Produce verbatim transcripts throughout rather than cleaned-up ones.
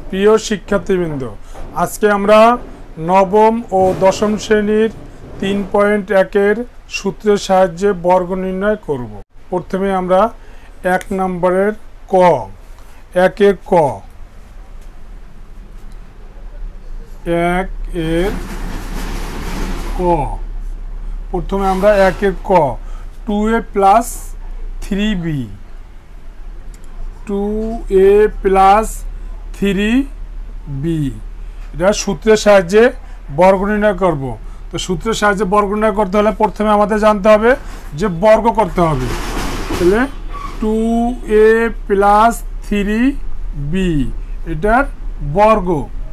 প্রিয় শিক্ষার্থীবৃন্দ, আজকে আমরা নবম ও দশম শ্রেণীর তিন পয়েন্ট একের সূত্রের সাহায্যে বর্গ নির্ণয় করব। প্রথমে আমরা এক নম্বরের ক, একের ক, এক এর ক প্রথমে আমরা একের ক টু এ প্লাস থ্রি বি, টু এ প্লাস থ্রি বি, এটা সূত্রের সাহায্যে বর্গ নির্ণয় করব। তো সূত্রের সাহায্যে বর্গ নির্ণয় করতে হলে প্রথমে আমাদের জানতে হবে যে বর্গ করতে হবে। তাহলে টু এ প্লাস থ্রি বি এটার বর্গ,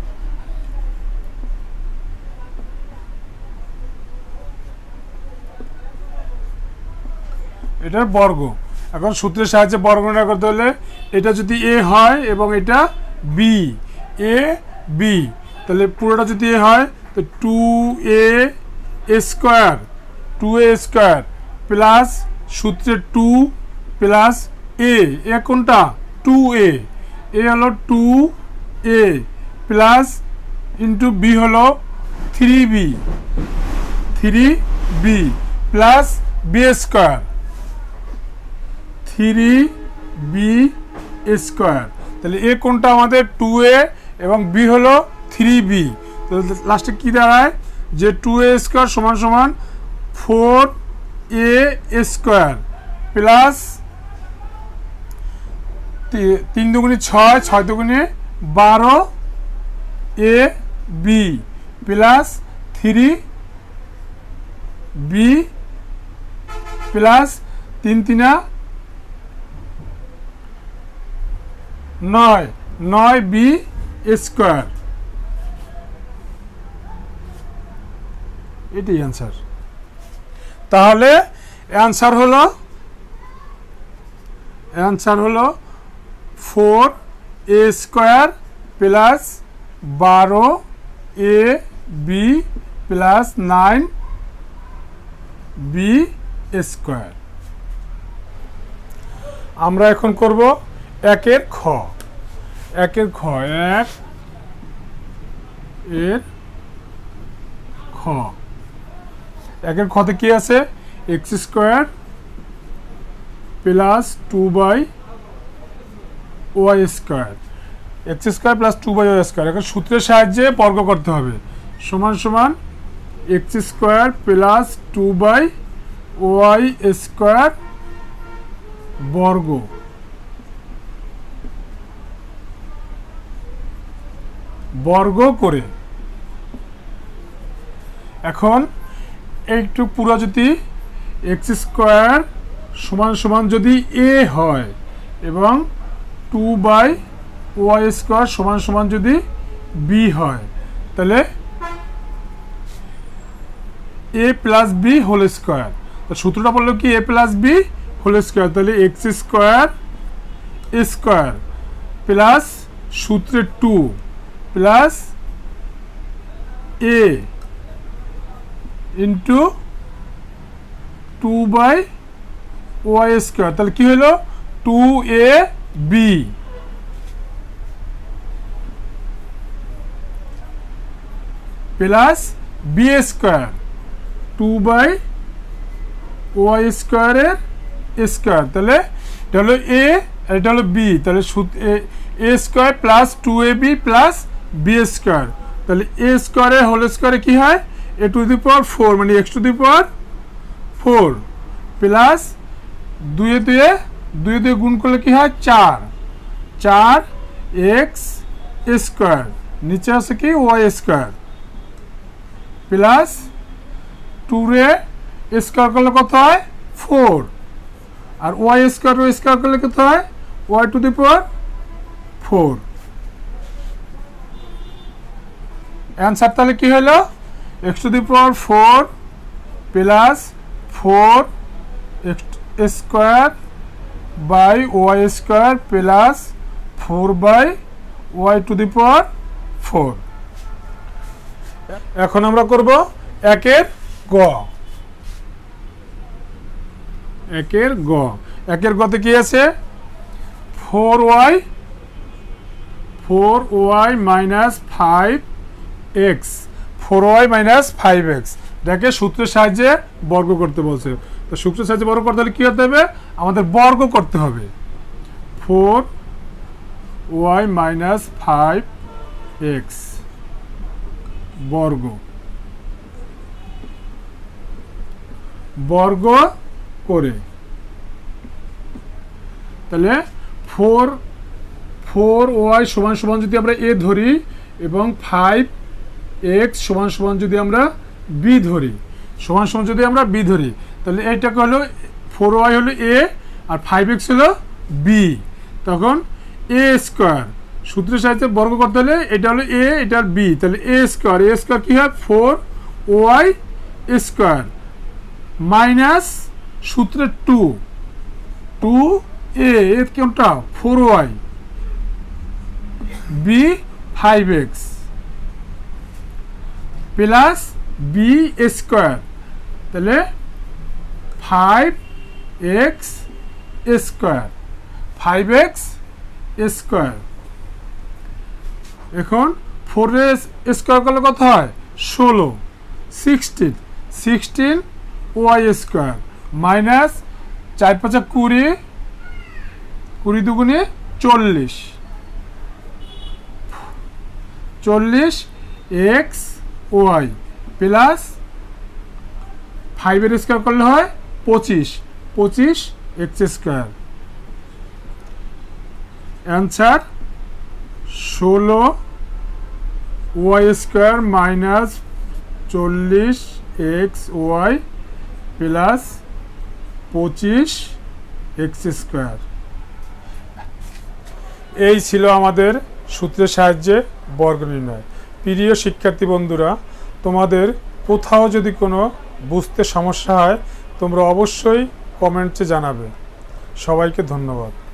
এটার বর্গ। এখন সূত্রের সাহায্যে বর্গ নির্ণয় করতে হলে এটা যদি এ হয় এবং এটা বি, এ বি, তাহলে পুরোটা যদি এ হয় তো two a square, two a square plus সূত্রে টু প্লাস এ, এ কোনটা টু এ, এ হলো টু এ প্লাস ইন্টু বি হলো three b, three b plus b square, three b square. তাহলে এ কোনটা আমাদের টু এ এবং বি হলো three B. তাহলে লাস্টে কী দাঁড়ায় যে টু এ স্কোয়ার সমান সমান ফোর এ স্কোয়ার প্লাস তিন দুগুণে ছয়, ছয় দুগুণে বারো a b plus three b plus তিন তিনা নয়, নয় বি স্কোয়ার। এটাই অ্যান্সার। তাহলে অ্যান্সার হলো অ্যান্সার হলো ফোর এ স্কোয়ার প্লাস বারো a b plus nine b square. আমরা এখন করব একের খ, একের খ, এক এর খ, একের খতে কি আছে x square plus two by y square, x square plus two by y square. এখন সূত্রের সাহায্যে বর্গ করতে হবে। সমান সমান x square plus two by y square বর্গ, বর্গ করে এখন একটু পুরো যদি এক্স স্কোয়ার সমান সমান যদি এ হয় এবং টু বাই ওয়াই স্কোয়ার সমান সমান যদি বি হয়, তাহলে a plus b whole square. তো সূত্রটা বললো কি a plus b whole square, তাহলে এক্স স্কোয়ার স্কোয়ার প্লাস সূত্রে two plus a into two by y square, তাহলে কি হলো two a b plus b square, two by y স্কোয়ারের স্কোয়ার, তাহলে এটা হলো এ এটা হলো বি, তাহলে a square plus two a b plus b square, তাহলে এ স্কোয়ারের হোল স্কোয়ারে কি হয় এ টু দি পাওয়ার ফোর, মানে x to the power four plus দুয়ে দুয়ে দুয়ে দুয়ে গুণ করলে কি হয় চার, চার এক্স স্কোয়ার, নিচে আছে কি ওয়াই স্কোয়ার প্লাস টু রে স্কোয়ার করলে কত হয় ফোর, আর ওয়াই স্কোয়ার স্কোয়ার করলে কত হয় y to the power four. Answer তাহলে কি হলো x to the power four plus four x square by y square plus four by y to the power four. এখন আমরা করব একের গ, একের গ, একের গতে কি আছে four y four y minus five x four y minus five x এটাকে সূত্রের সাহায্যে বর্গ করতে বলছে। তো সূত্রের সাহায্যে বর্গ করতে হলে কী করতে হবে? আমাদের বর্গ করতে হবে। Four y minus five x বর্গ বর্গ করে তাহলে ফোর ফোর ওয়াই সমান সমান যদি আমরা এ ধরি এবং ফাইভ এক্স সমান সমান যদি আমরা বি ধরি সমান সমান যদি আমরা বি ধরি তাহলে এইটাকে হলো ফোর ওয়াই হলো এ আর ফাইভ এক্স হলো বি, তখন এ স্কোয়ার সূত্রের সাহায্যে বর্গ করতে হলে এটা হলো এ এটা বি, তাহলে এ স্কোয়ার এ স্কোয়ার কী হয়? ফোর ওয়াই স্কোয়ার মাইনাস সূত্রে টু টু এ কোনটা? Four y b five x plus b square তাহলে five x square five x square. এখন ফোর স্কোয়ার করলে কত হয়? ষোলো sixteen sixteen y square minus চার পাঁচা কুড়ি কুড়ি দুগুণে চল্লিশ চল্লিশ এক্স ওয়াই প্লাস ফাইভের স্কোয়ার করলে হয় পঁচিশ পঁচিশ এক্স স্কোয়ার। অ্যান্সার ষোলো ওয়াই স্কোয়ার মাইনাস চল্লিশ এক্স ওয়াই প্লাস পঁচিশ এক্স স্কোয়ার। এই ছিল আমাদের সূত্রের সাহায্যে বর্গ নির্ণয়। প্রিয় শিক্ষার্থী বন্ধুরা, তোমাদের কোথাও যদি কোনো বুঝতে সমস্যা হয় তোমরা অবশ্যই কমেন্টে জানাবে। সবাইকে ধন্যবাদ।